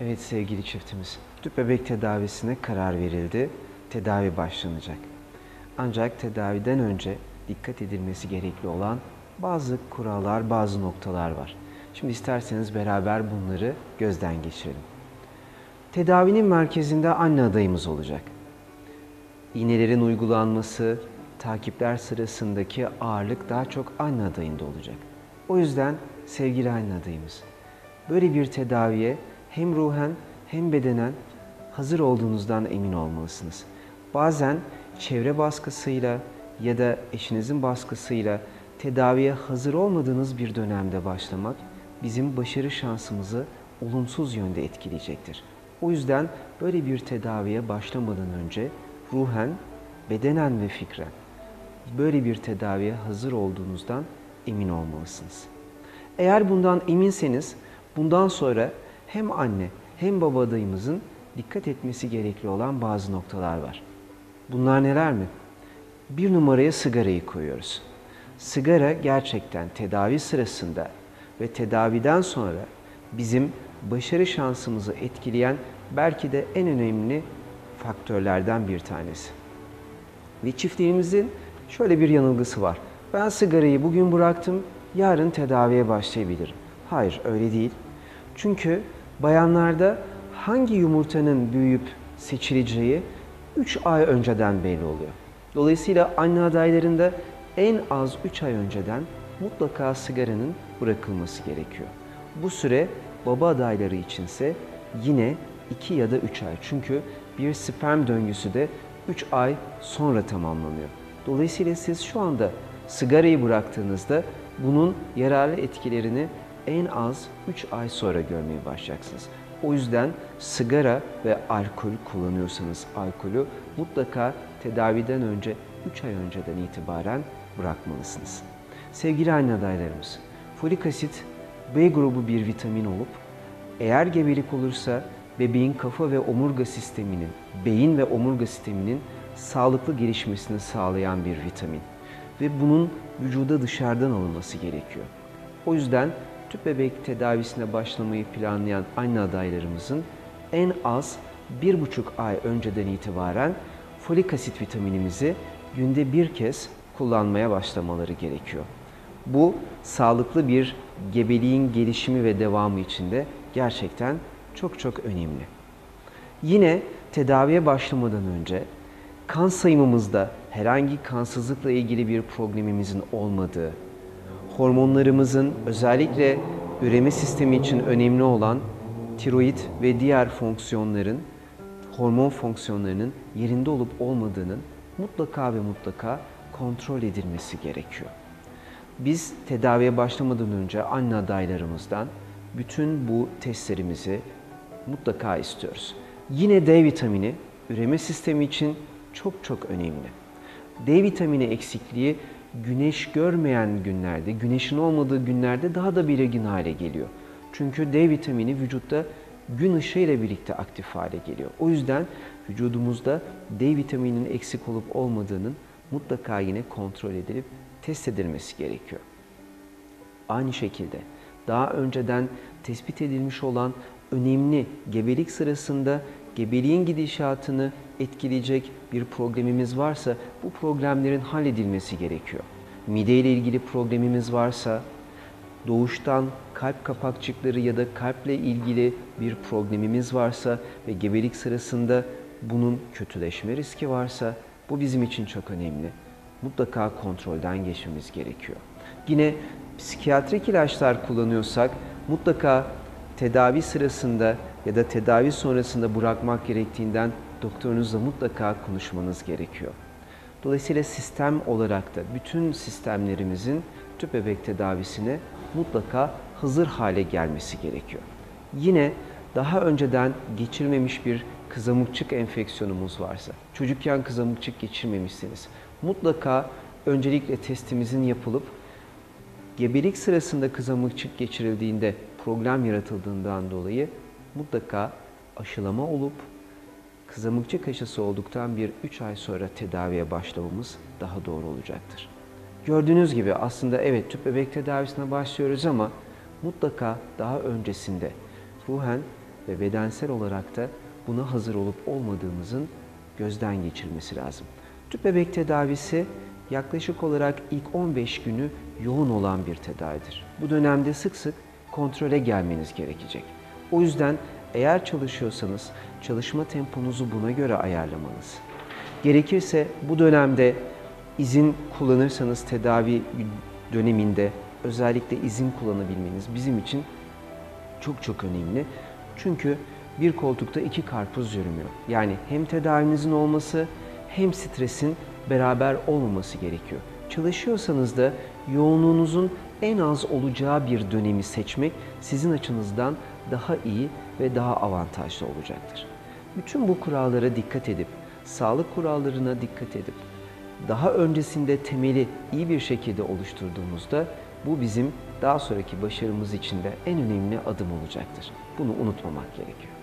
Evet sevgili çiftimiz, tüp bebek tedavisine karar verildi. Tedavi başlanacak. Ancak tedaviden önce dikkat edilmesi gerekli olan bazı kurallar, bazı noktalar var. Şimdi isterseniz beraber bunları gözden geçirelim. Tedavinin merkezinde anne adayımız olacak. İğnelerin uygulanması, takipler sırasındaki ağırlık daha çok anne adayında olacak. O yüzden sevgili anne adayımız, böyle bir tedaviye hem ruhen hem bedenen hazır olduğunuzdan emin olmalısınız. Bazen çevre baskısıyla ya da eşinizin baskısıyla tedaviye hazır olmadığınız bir dönemde başlamak bizim başarı şansımızı olumsuz yönde etkileyecektir. O yüzden böyle bir tedaviye başlamadan önce ruhen, bedenen ve fikren böyle bir tedaviye hazır olduğunuzdan emin olmalısınız. Eğer bundan eminseniz bundan sonra hem anne hem baba adayımızın dikkat etmesi gerekli olan bazı noktalar var. Bunlar neler mi? Bir numaraya sigarayı koyuyoruz. Sigara gerçekten tedavi sırasında ve tedaviden sonra bizim başarı şansımızı etkileyen belki de en önemli faktörlerden bir tanesi. Ve çiftlerimizin şöyle bir yanılgısı var. Ben sigarayı bugün bıraktım, yarın tedaviye başlayabilirim. Hayır, öyle değil. Çünkü bayanlarda hangi yumurtanın büyüyüp seçileceği 3 ay önceden belli oluyor. Dolayısıyla anne adaylarında en az 3 ay önceden mutlaka sigaranın bırakılması gerekiyor. Bu süre baba adayları içinse yine 2 ya da 3 ay. Çünkü bir sperm döngüsü de 3 ay sonra tamamlanıyor. Dolayısıyla siz şu anda sigarayı bıraktığınızda bunun yararlı etkilerini en az 3 ay sonra görmeye başlayacaksınız. O yüzden sigara ve alkol kullanıyorsanız alkolü mutlaka tedaviden önce 3 ay önceden itibaren bırakmalısınız. Sevgili anne adaylarımız, folik asit B grubu bir vitamin olup eğer gebelik olursa bebeğin kafa ve omurga sisteminin, beyin ve omurga sisteminin sağlıklı gelişmesini sağlayan bir vitamin ve bunun vücuda dışarıdan alınması gerekiyor. O yüzden tüp bebek tedavisine başlamayı planlayan anne adaylarımızın en az 1,5 ay önceden itibaren folik asit vitaminimizi günde bir kez kullanmaya başlamaları gerekiyor. Bu sağlıklı bir gebeliğin gelişimi ve devamı için de gerçekten çok önemli. Yine tedaviye başlamadan önce kan sayımımızda herhangi kansızlıkla ilgili bir problemimizin olmadığı, hormonlarımızın özellikle üreme sistemi için önemli olan tiroid ve diğer fonksiyonların, hormon fonksiyonlarının yerinde olup olmadığının mutlaka ve mutlaka kontrol edilmesi gerekiyor. Biz tedaviye başlamadan önce anne adaylarımızdan bütün bu testlerimizi mutlaka istiyoruz. Yine D vitamini üreme sistemi için çok önemli. D vitamini eksikliği güneş görmeyen günlerde, güneşin olmadığı günlerde daha da belirgin hale geliyor. Çünkü D vitamini vücutta gün ışığı ile birlikte aktif hale geliyor. O yüzden vücudumuzda D vitamininin eksik olup olmadığının mutlaka yine kontrol edilip test edilmesi gerekiyor. Aynı şekilde daha önceden tespit edilmiş olan önemli gebelik sırasında gebeliğin gidişatını etkileyecek bir problemimiz varsa bu problemlerin halledilmesi gerekiyor. Mide ile ilgili problemimiz varsa, doğuştan kalp kapakçıkları ya da kalple ilgili bir problemimiz varsa ve gebelik sırasında bunun kötüleşme riski varsa bu bizim için çok önemli. Mutlaka kontrolden geçmemiz gerekiyor. Yine psikiyatrik ilaçlar kullanıyorsak mutlaka tedavi sırasında ya da tedavi sonrasında bırakmak gerektiğinden doktorunuzla mutlaka konuşmanız gerekiyor. Dolayısıyla sistem olarak da bütün sistemlerimizin tüp bebek tedavisine mutlaka hazır hale gelmesi gerekiyor. Yine daha önceden geçirmemiş bir kızamıkçık enfeksiyonumuz varsa, çocukken kızamıkçık geçirmemişseniz mutlaka öncelikle testimizin yapılıp gebelik sırasında kızamıkçık geçirildiğinde problem yaratıldığından dolayı mutlaka aşılama olup kızamıkçık aşısı olduktan bir 3 ay sonra tedaviye başlamamız daha doğru olacaktır. Gördüğünüz gibi aslında evet tüp bebek tedavisine başlıyoruz ama mutlaka daha öncesinde ruhen ve bedensel olarak da buna hazır olup olmadığımızın gözden geçirilmesi lazım. Tüp bebek tedavisi yaklaşık olarak ilk 15 günü yoğun olan bir tedavidir. Bu dönemde sık sık kontrole gelmeniz gerekecek. O yüzden eğer çalışıyorsanız çalışma temponuzu buna göre ayarlamanız. Gerekirse bu dönemde izin kullanırsanız tedavi döneminde özellikle izin kullanabilmeniz bizim için çok önemli. Çünkü bir koltukta iki karpuz yürümüyor. Yani hem tedavinizin olması hem stresin beraber olmaması gerekiyor. Çalışıyorsanız da yoğunluğunuzun en az olacağı bir dönemi seçmek sizin açınızdan daha iyi ve daha avantajlı olacaktır. Bütün bu kurallara dikkat edip, sağlık kurallarına dikkat edip, daha öncesinde temeli iyi bir şekilde oluşturduğumuzda bu bizim daha sonraki başarımız için de en önemli adım olacaktır. Bunu unutmamak gerekiyor.